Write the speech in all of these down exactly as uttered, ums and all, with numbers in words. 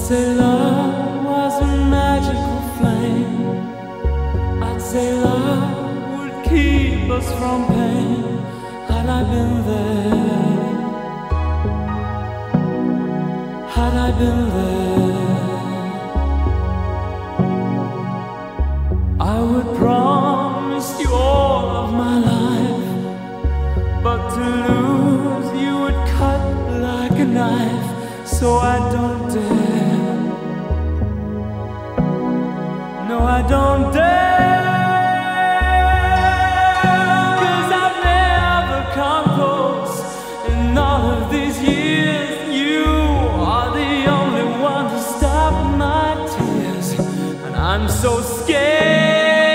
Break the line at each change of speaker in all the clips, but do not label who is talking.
say love was a magical flame. I'd say love would keep us from pain. Had I been there, had I been there, I would promise you all of my life. But to lose you would cut like a knife. So I don't dare, no I don't dare, 'cause I've never come close in all of these years. You are the only one to stop my tears, and I'm so scared.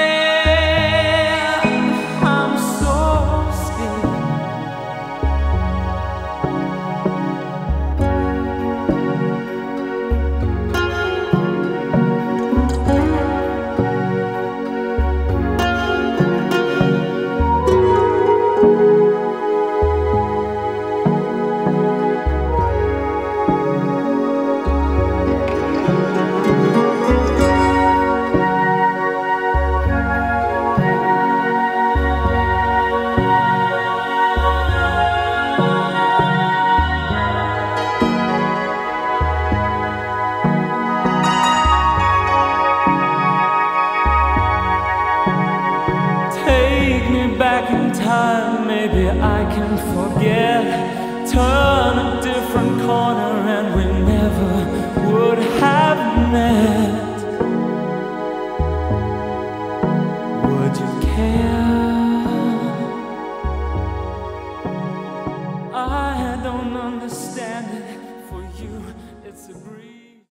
Back in time, maybe I can forget. Turn a different corner and we never would have met. Would you care? I don't understand it. For you, it's a breeze.